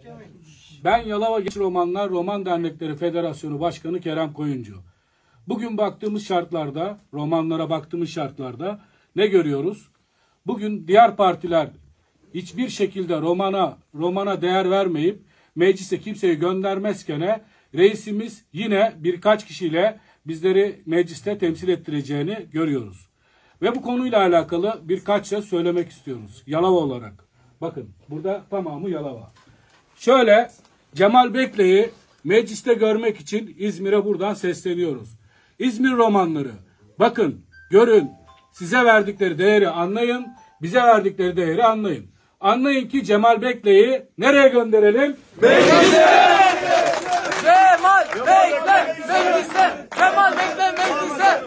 Ben Yalova Genç Romanlar Roman Dernekleri Federasyonu Başkanı Kerem Koyuncu. Bugün baktığımız şartlarda, romanlara baktığımız şartlarda ne görüyoruz? Bugün diğer partiler hiçbir şekilde romana değer vermeyip meclise kimseyi göndermezken reisimiz yine birkaç kişiyle bizleri mecliste temsil ettireceğini görüyoruz. Ve bu konuyla alakalı birkaç şey söylemek istiyoruz Yalova olarak. Bakın burada tamamı Yalova. Şöyle Cemal Bekle'yi mecliste görmek için İzmir'e buradan sesleniyoruz. İzmir romanları bakın, görün, size verdikleri değeri anlayın, bize verdikleri değeri anlayın. Anlayın ki Cemal Bekle'yi nereye gönderelim? Meclise! Cemal Bekle meclise! Cemal Bekle meclise!